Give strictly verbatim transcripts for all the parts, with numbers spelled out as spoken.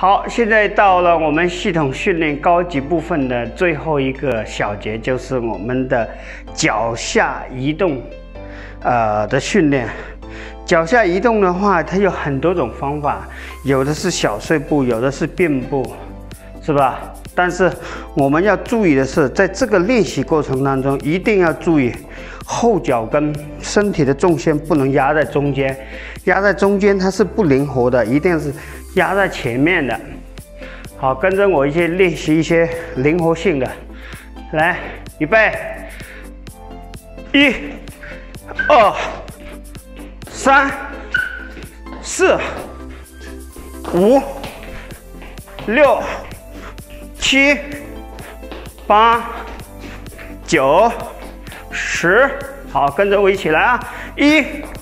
好，现在到了我们系统训练高级部分的最后一个小节，就是我们的脚下移动，呃的训练。脚下移动的话，它有很多种方法，有的是小碎步，有的是并步，是吧？但是我们要注意的是，在这个练习过程当中，一定要注意后脚跟身体的重心不能压在中间，压在中间它是不灵活的，一定是压在前面的。好，跟着我一起练习一些灵活性的。来，预备，一、二、三、四、五、六、七、八、九、十。好，跟着我一起来啊！一、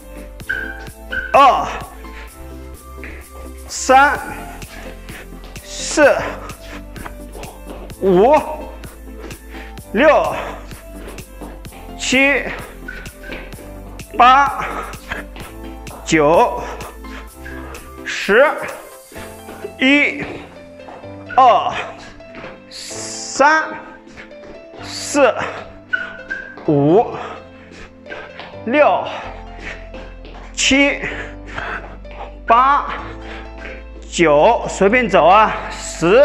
二、三、四、五、六、七、八、九、十。一、二、三、四、五、六、七、八、九，随便走啊，十。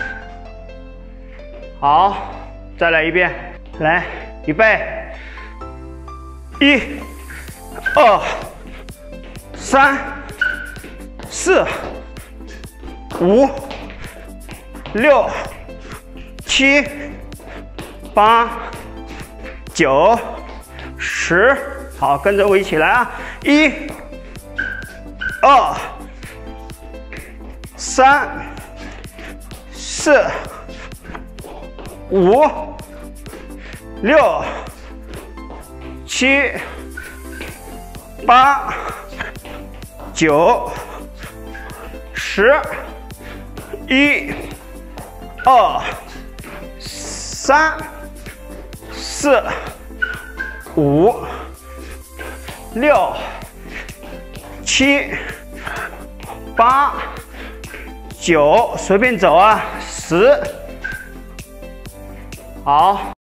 好，再来一遍，来，预备，一、二、三、四、五、六、七、八、九、十。好，跟着我一起来啊！一、二、三、四、五、六、七、八、九、十。一、二、三、四、五、六、七、八、九，随便走啊，十。好。